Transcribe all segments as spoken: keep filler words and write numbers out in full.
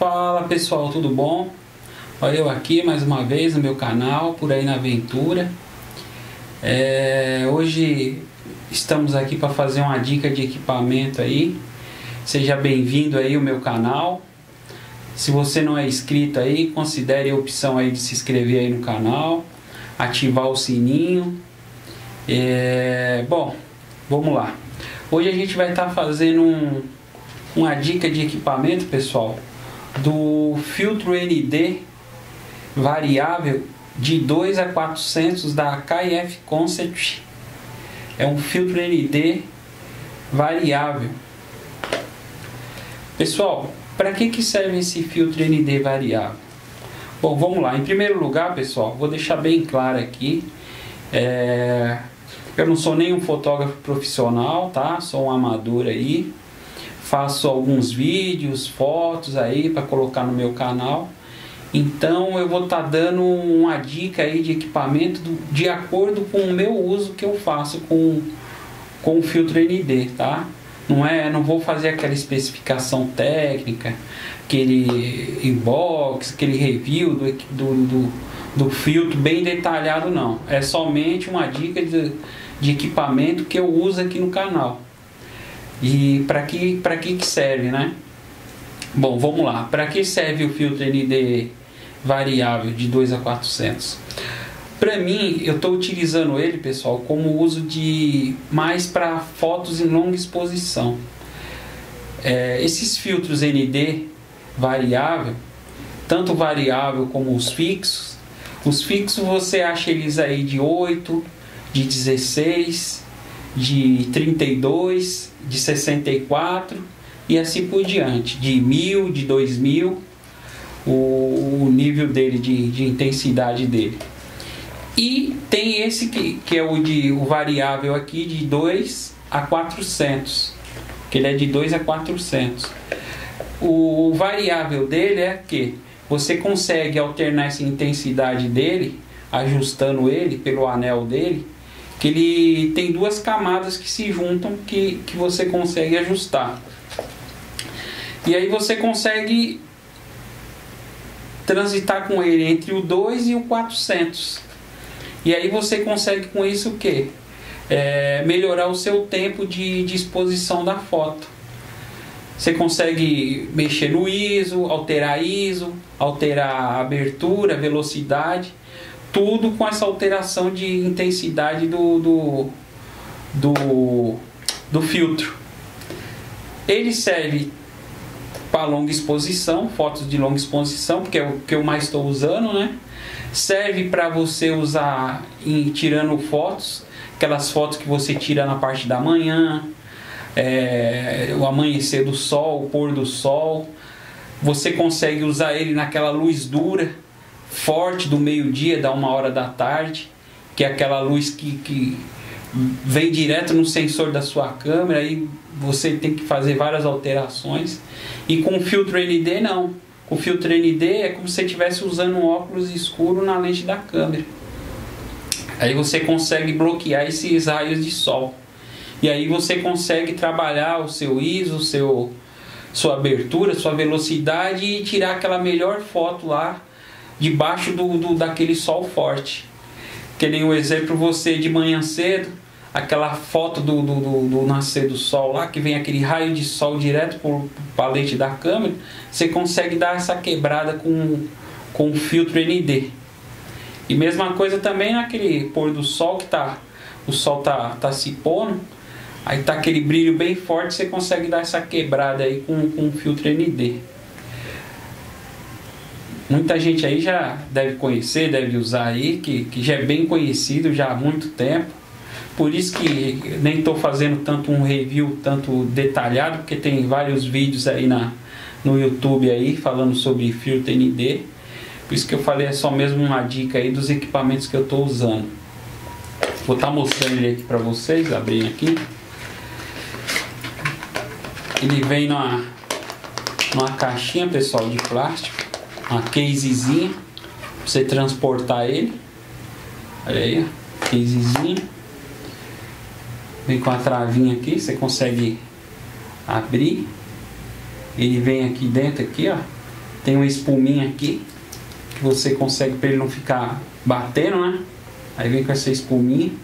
Fala pessoal, tudo bom? Olha eu aqui mais uma vez no meu canal, Por Aí na Aventura. É, hoje estamos aqui para fazer uma dica de equipamento aí. Seja bem-vindo aí ao meu canal. Se você não é inscrito aí, considere a opção aí de se inscrever aí no canal, ativar o sininho. É, bom, vamos lá. Hoje a gente vai estar fazendo um, uma dica de equipamento, pessoal, do filtro N D variável de dois a quatrocentos da K F Concept. É um filtro N D variável. Pessoal, para que que serve esse filtro N D variável? Bom, vamos lá. Em primeiro lugar, pessoal, vou deixar bem claro aqui, é, eu não sou nenhum fotógrafo profissional, tá? Sou um amador aí. Faço alguns vídeos, fotos aí para colocar no meu canal. Então eu vou estar tá dando uma dica aí de equipamento do, de acordo com o meu uso que eu faço com, com o filtro N D, tá? Não é, não vou fazer aquela especificação técnica, aquele inbox, aquele review do, do, do, do filtro bem detalhado, não. É somente uma dica de, de equipamento que eu uso aqui no canal. E para que, para que que serve, né? Bom, vamos lá. Para que serve o filtro N D variável de dois a quatrocentos? Para mim, eu estou utilizando ele, pessoal, como uso de mais para fotos em longa exposição. É, esses filtros N D variável, tanto variável como os fixos, os fixos você acha eles aí de oito, de dezesseis, de trinta e dois, de sessenta e quatro e assim por diante, de mil, de dois mil, o, o nível dele de, de intensidade dele. E tem esse que, que é o, de, o variável aqui de dois a quatrocentos, que ele é de dois a quatrocentos. O, o variável dele é que você consegue alternar essa intensidade dele, ajustando ele pelo anel dele, que ele tem duas camadas que se juntam que, que você consegue ajustar. E aí você consegue transitar com ele entre o dois e o quatrocentos. E aí você consegue com isso o quê? É, melhorar o seu tempo de, de exposição da foto. Você consegue mexer no I S O, alterar I S O, alterar a abertura, velocidade. Tudo com essa alteração de intensidade do, do, do, do filtro. Ele serve para longa exposição, fotos de longa exposição, porque é o que eu mais estou usando, né? Serve para você usar em tirando fotos, aquelas fotos que você tira na parte da manhã, é, o amanhecer do sol, o pôr do sol. Você consegue usar ele naquela luz dura, forte do meio-dia, da uma hora da tarde, que é aquela luz que, que vem direto no sensor da sua câmera, aí você tem que fazer várias alterações. E com o filtro N D não. Com o filtro N D é como se você estivesse usando um óculos escuro na lente da câmera. Aí você consegue bloquear esses raios de sol. E aí você consegue trabalhar o seu I S O, o seu, sua abertura, sua velocidade e tirar aquela melhor foto lá debaixo do, do, daquele sol forte. Que nem o exemplo, você de manhã cedo, aquela foto do, do, do, do nascer do sol lá, que vem aquele raio de sol direto por, para a lente da câmera, você consegue dar essa quebrada com, com o filtro N D. E mesma coisa também naquele pôr do sol, que tá, o sol tá, tá se pondo, aí tá aquele brilho bem forte, você consegue dar essa quebrada aí com, com o filtro N D. Muita gente aí já deve conhecer, deve usar aí, que, que já é bem conhecido já há muito tempo. Por isso que nem estou fazendo tanto um review tanto detalhado, porque tem vários vídeos aí na, no YouTube aí falando sobre filtro N D. Por isso que eu falei, é só mesmo uma dica aí dos equipamentos que eu estou usando. Vou estar mostrando ele aqui para vocês, abrindo aqui. Ele vem numa, numa caixinha, pessoal, de plástico. Uma casezinha para você transportar ele. Olha aí, casezinha. Vem com a travinha aqui, você consegue abrir. Ele vem aqui dentro aqui, ó. Tem uma espuminha aqui que você consegue para ele não ficar batendo, né? Aí vem com essa espuminha.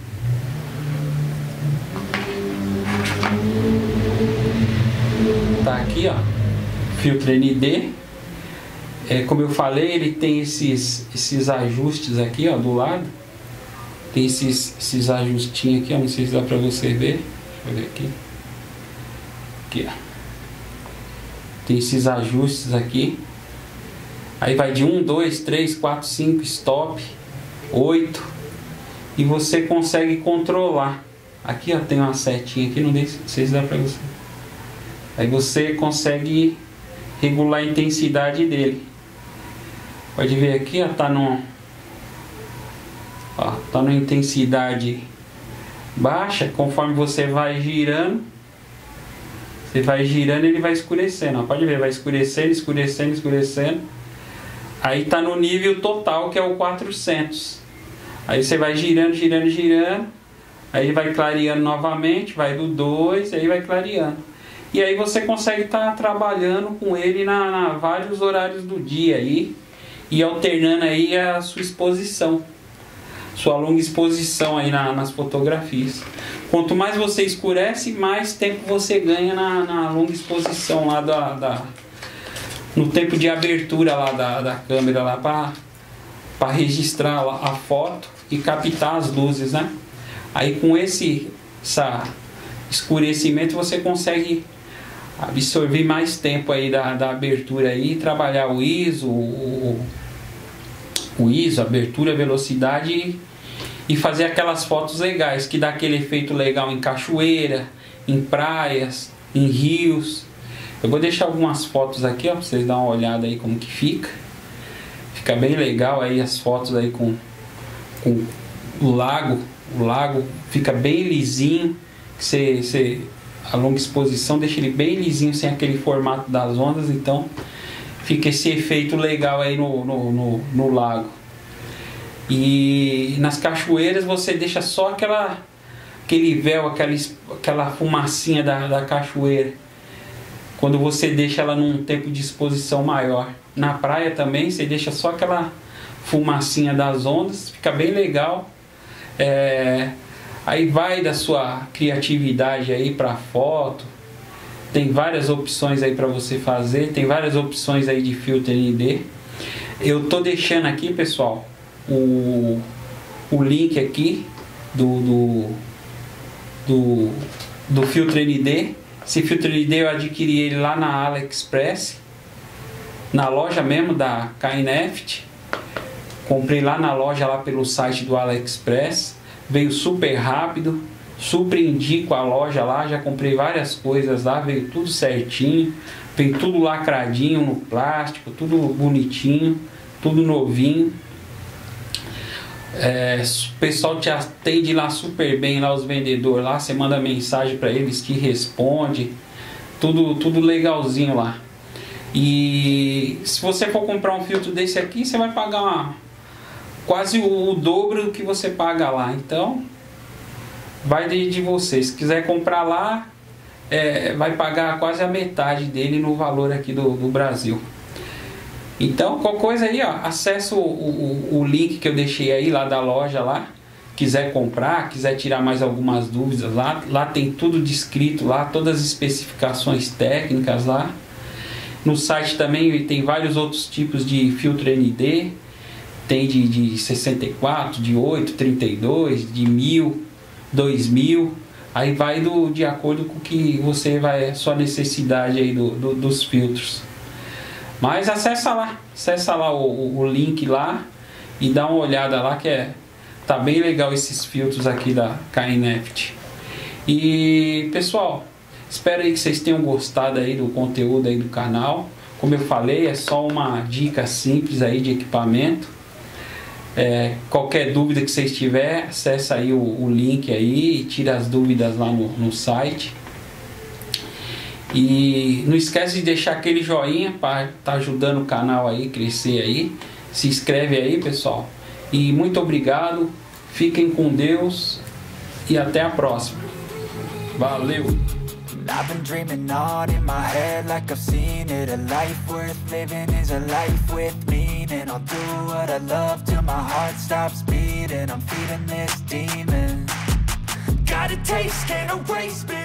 Tá aqui, ó, filtro N D. É, como eu falei, ele tem esses, esses ajustes aqui, ó, do lado. Tem esses, esses ajustinhos aqui, ó, não sei se dá pra você ver. Deixa eu ver aqui. Aqui, ó. Tem esses ajustes aqui. Aí vai de um, dois, três, quatro, cinco, stop, oito. E você consegue controlar. Aqui, ó, tem uma setinha aqui, não sei se dá pra você. Aí você consegue regular a intensidade dele. Pode ver aqui, ó, tá no, ó, tá na intensidade baixa. Conforme você vai girando, você vai girando, ele vai escurecendo, ó. Pode ver, vai escurecendo, escurecendo, escurecendo. Aí tá no nível total, que é o quatrocentos. Aí você vai girando, girando, girando. Aí vai clareando novamente, vai do dois, aí vai clareando. E aí você consegue estar tá trabalhando com ele na, na vários horários do dia aí, e alternando aí a sua exposição, sua longa exposição aí na, nas fotografias. Quanto mais você escurece, mais tempo você ganha na, na longa exposição lá da, da no tempo de abertura lá da, da câmera lá para para registrar a foto e captar as luzes, né? Aí com esse essa escurecimento você consegue absorver mais tempo aí da, da abertura aí, trabalhar o I S O, o, o I S O, abertura, velocidade e, e fazer aquelas fotos legais, que dá aquele efeito legal em cachoeira, em praias, em rios. Eu vou deixar algumas fotos aqui, ó, pra vocês darem uma olhada aí como que fica. Fica bem legal aí as fotos aí com, com o lago. O lago fica bem lisinho, que você, você, a longa exposição deixa ele bem lisinho, sem aquele formato das ondas, então fica esse efeito legal aí no, no, no, no lago. E nas cachoeiras você deixa só aquela, aquele véu, aquela, aquela fumacinha da, da cachoeira, quando você deixa ela num tempo de exposição maior. Na praia também você deixa só aquela fumacinha das ondas, fica bem legal. É, aí vai da sua criatividade aí para foto. Tem várias opções aí para você fazer, tem várias opções aí de filtro N D. Eu tô deixando aqui, pessoal, o, o link aqui do, do, do, do filtro N D. Esse filtro N D eu adquiri ele lá na AliExpress, na loja mesmo da Kineft. Comprei lá na loja, lá pelo site do AliExpress. Veio super rápido, super indico a loja lá. Já comprei várias coisas lá, veio tudo certinho. Veio tudo lacradinho no plástico, tudo bonitinho, tudo novinho. É, o pessoal te atende lá super bem, lá os vendedores lá. Você manda mensagem para eles, te responde. Tudo, tudo legalzinho lá. E se você for comprar um filtro desse aqui, você vai pagar uma, quase o, o dobro do que você paga lá. Então vai de, de você. Se quiser comprar lá, é, vai pagar quase a metade dele no valor aqui do, do Brasil. Então qualquer coisa aí, ó, acessa o, o, o link que eu deixei aí lá da loja lá. Quiser comprar, quiser tirar mais algumas dúvidas lá, lá tem tudo descrito lá, todas as especificações técnicas lá. No site também tem vários outros tipos de filtro N D. Tem de, de sessenta e quatro, de oito, trinta e dois, de mil, dois mil. Aí vai do, de acordo com o que você vai, sua necessidade aí do, do, dos filtros. Mas acessa lá, acessa lá o, o link lá e dá uma olhada lá, que é, tá bem legal esses filtros aqui da Kineft. E pessoal, espero aí que vocês tenham gostado aí do conteúdo aí do canal. Como eu falei, é só uma dica simples aí de equipamento. É, qualquer dúvida que vocês tiverem, acessa aí o, o link aí e tira as dúvidas lá no, no site. E não esquece de deixar aquele joinha para estar tá ajudando o canal aí crescer aí. Se inscreve aí, pessoal. E muito obrigado. Fiquem com Deus e até a próxima. Valeu! And I've been dreaming on in my head like I've seen it. A life worth living is a life with meaning. I'll do what I love till my heart stops beating. I'm feeding this demon. Got a taste, can't erase,